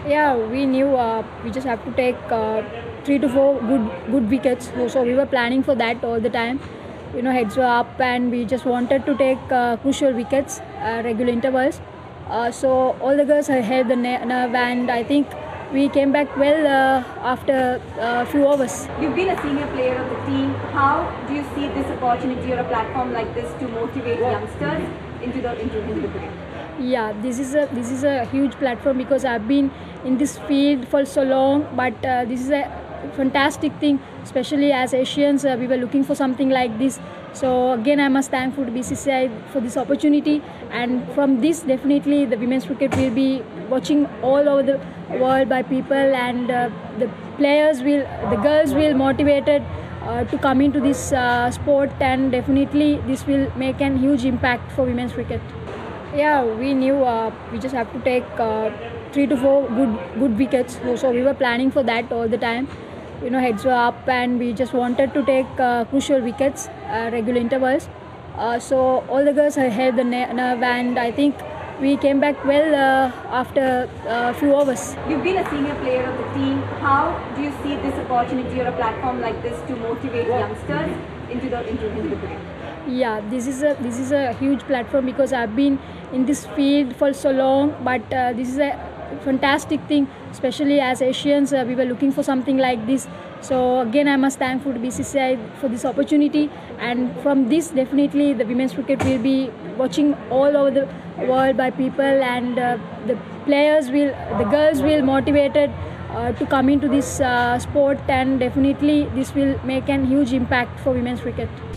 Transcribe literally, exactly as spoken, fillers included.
Yeah, we knew uh, we just have to take uh, three to four good good wickets. So, so we were planning for that all the time. You know, heads were up, and we just wanted to take uh, crucial wickets, uh, regular intervals. Uh, so all the girls held the ne- nerve, and I think we came back well uh, after a few overs. You've been a senior player of the team. How do you see this opportunity or a platform like this to motivate youngsters into the into, into the cricket? Yeah, this is a this is a huge platform because I've been in this field for so long. But uh, this is a fantastic thing, especially as Asians. Uh, we were looking for something like this. So again, I must thankful to B C C I for this opportunity. And from this, definitely the women's cricket will be watching all over the world by people, and uh, the players will, the girls will motivated uh, to come into this uh, sport, and definitely this will make a huge impact for women's cricket. Yeah, we knew uh, we just have to take uh, three to four good good wickets. So, so we were planning for that all the time. You know, heads were up, and we just wanted to take uh, crucial wickets, uh, regular intervals. Uh, so all the girls held the ne- nerve, and I think we came back well uh, after a few overs. You've been a senior player of the team. How do you see this opportunity or a platform like this to motivate youngsters into the into, into the cricket? Yeah, this is a this is a huge platform because I've been in this field for so long. But uh, this is a fantastic thing, especially as Asians. Uh, we were looking for something like this. So again, I must thankful to B C C I for this opportunity. And from this, definitely the women's cricket will be watching all over the world by people, and uh, the players will, the girls will motivated uh, to come into this uh, sport, and definitely this will make a huge impact for women's cricket.